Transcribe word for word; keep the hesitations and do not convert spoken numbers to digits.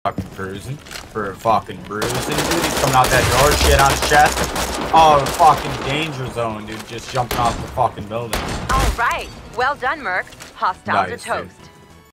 fucking bruising. For fucking bruising, dude. He's coming out that door, shit on his chest. Oh, fucking danger zone, dude. Just jumping off the fucking building. All right. Well done, Merc. Hostiles Nice, are toast. dude.